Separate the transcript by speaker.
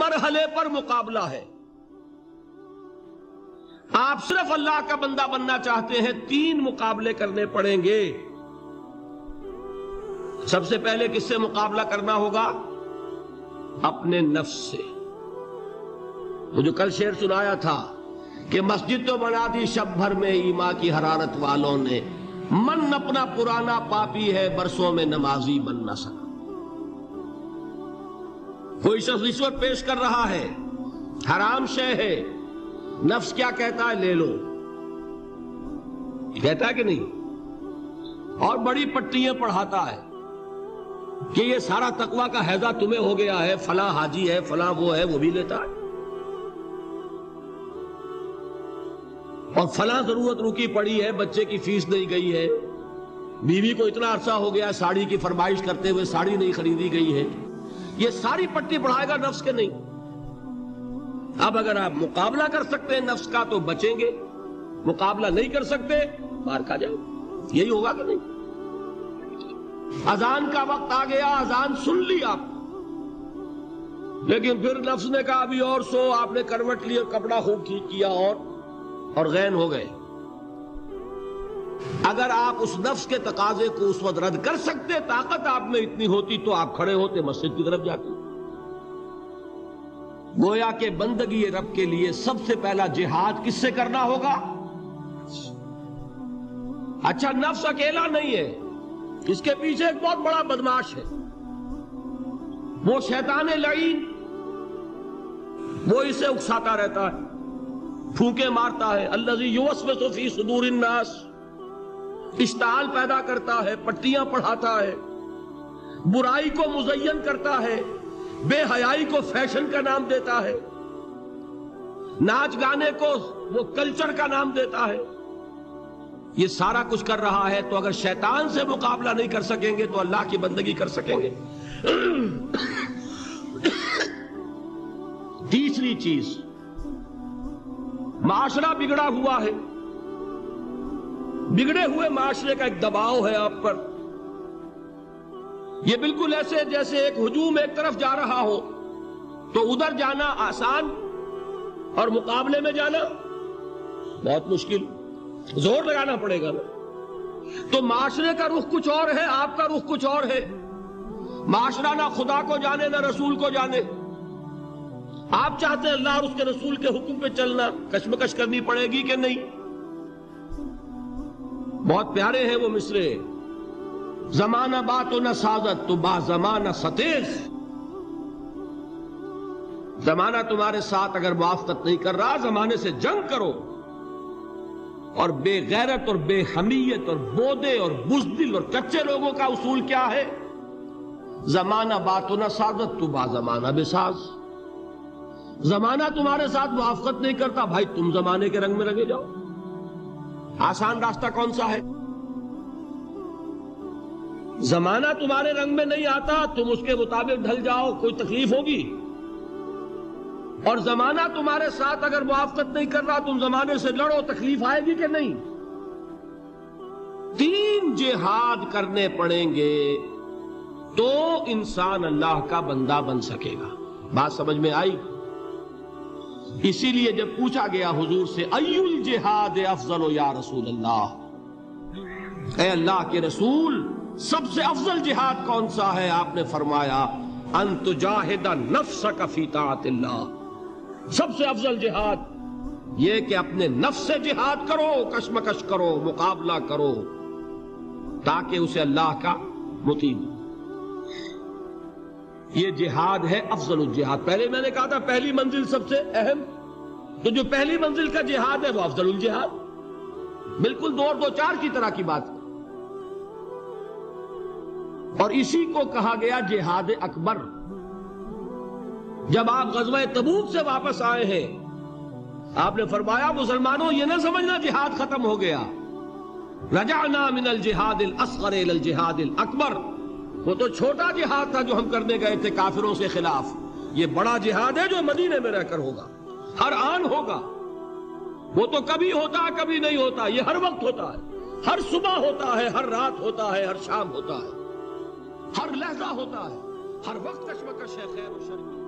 Speaker 1: مرحلے پر مقابلہ ہے. آپ صرف اللہ کا بندہ بننا چاہتے ہیں، 3 مقابلے کرنے پڑیں گے. سب سے پہلے کس سے مقابلہ کرنا ہوگا؟ اپنے نفس سے. وہ جو کل شعر سنایا تھا کہ مسجد تو بنا دی شب بھر میں ایمان کی حرارت والوں نے، من اپنا پرانا پاپی ہے برسوں میں نمازی بن نہ سکا. کوئی شخص رشوت پیش کر رہا ہے، حرام شے ہے، نفس کیا کہتا ہے؟ لے لو. کہتا ہے کہ نہیں؟ اور بڑی پٹیاں پڑھاتا ہے کہ یہ سارا تقویٰ کا حیضہ تمہیں ہو گیا ہے، فلاں حاجی ہے، فلاں وہ ہے، وہ بھی لیتا ہے. اور فلاں ضرورت رکی پڑی ہے، بچے کی فیس نہیں گئی ہے، بیوی کو اتنا عرصہ ہو گیا ساڑی کی فرمائش کرتے ہوئے ساڑی نہیں خریدی گئی ہے. یہ ساری پٹی پڑھائے گا نفس کے نہیں. اب اگر آپ مقابلہ کر سکتے ہیں نفس کا تو بچیں گے، مقابلہ نہیں کر سکتے مار کھا جائیں. یہی ہوگا کہ نہیں؟ اذان کا وقت آ گیا، اذان سن لی آپ، لیکن پھر نفس نے کہا ابھی اور سو. آپ نے کروٹ لی اور کپڑا خوب ٹھیک کیا اور غین ہو گئے. اگر آپ اس نفس کے تقاضے کو اس وقت رد کر سکتے، طاقت آپ میں اتنی ہوتی تو آپ کھڑے ہوتے مسجد کی طرف جاتے. گویا کہ بندگی رب کے لیے سب سے پہلا جہاد کس سے کرنا ہوگا؟ اچھا، نفس اکیلا نہیں ہے، اس کے پیچھے ایک بہت بڑا بدماش ہے، وہ شیطان لعین. وہ اسے اکساتا رہتا ہے، پھونکے مارتا ہے. الذی یوسوس فی صدور الناس، اشتعال پیدا کرتا ہے، پٹیاں پڑھاتا ہے، برائی کو مزین کرتا ہے، بے حیائی کو فیشن کا نام دیتا ہے، ناچ گانے کو وہ کلچر کا نام دیتا ہے. یہ سارا کچھ کر رہا ہے. تو اگر شیطان سے مقابلہ نہیں کر سکیں گے تو اللہ کی بندگی کر سکیں گے. تیسری چیز، معاشرہ بگڑا ہوا ہے. بگڑے ہوئے معاشرے کا ایک دباؤ ہے آپ پر. یہ بالکل ایسے جیسے ایک ہجوم ایک طرف جا رہا ہو تو ادھر جانا آسان اور مقابلے میں جانا بہت مشکل، زور لگانا پڑے گا. تو معاشرے کا رخ کچھ اور ہے، آپ کا رخ کچھ اور ہے. معاشرہ نہ خدا کو جانے نہ رسول کو جانے. آپ چاہتے ہیں اللہ اور اس کے رسول کے حکم پہ چلنا، کشمکش کرنی پڑے گی کہ نہیں؟ بہت پیارے ہیں وہ مصرے، زمانہ بات و نہ سازت تو با زمانہ ستیز. زمانہ تمہارے ساتھ اگر موافقت نہیں کر رہا، زمانے سے جنگ کرو. اور بے غیرت اور بے حمیت اور بودے اور بزدل اور کچے لوگوں کا اصول کیا ہے؟ زمانہ بات و نہ سازت تو با زمانہ بساز. زمانہ تمہارے ساتھ موافقت نہیں کرتا، بھائی تم زمانے کے رنگ میں رنگے جاؤ. آسان راستہ کون سا ہے؟ زمانہ تمہارے رنگ میں نہیں آتا، تم اس کے مطابق ڈھل جاؤ، کوئی تکلیف ہوگی. اور زمانہ تمہارے ساتھ اگر موافقت نہیں کر رہا، تم زمانے سے لڑو، تکلیف آئے گی کہ نہیں؟ 3 جہاد کرنے پڑیں گے تو انسان اللہ کا بندہ بن سکے گا. بات سمجھ میں آئی؟ اسی لیے جب پوچھا گیا حضور سے ای الجہاد افضل یا رسول اللہ، اے اللہ کے رسول سب سے افضل جہاد کون سا ہے؟ آپ نے فرمایا ان تجاہد نفسک فی طاعت اللہ. سب سے افضل جہاد یہ کہ اپنے نفس سے جہاد کرو، کشمکش کرو، مقابلہ کرو، تاکہ اسے اللہ کا مطیع. یہ جہاد ہے افضل الجہاد. پہلے میں نے کہا تھا پہلی منزل سب سے اہم، تو جو پہلی منزل کا جہاد ہے وہ افضل الجہاد. بالکل 2 اور 2 4 کی طرح کی بات. اور اسی کو کہا گیا جہاد اکبر. جب آپ غزوہ تبوک سے واپس آئے ہیں، آپ نے فرمایا مسلمانوں یہ نہ سمجھنا جہاد ختم ہو گیا. رجعنا من الجہاد الاصغر الى الجہاد الاکبر. وہ تو چھوٹا جہاد تھا جو ہم کرنے گئے تھے کافروں سے خلاف. یہ بڑا جہاد ہے جو مدینے میں رہ کر ہوگا، ہر آن ہوگا. وہ تو کبھی ہوتا ہے کبھی نہیں ہوتا، یہ ہر وقت ہوتا ہے، ہر صبح ہوتا ہے، ہر رات ہوتا ہے، ہر شام ہوتا ہے، ہر لحظہ ہوتا ہے، ہر وقت کشمکش ہے، خیر و شر.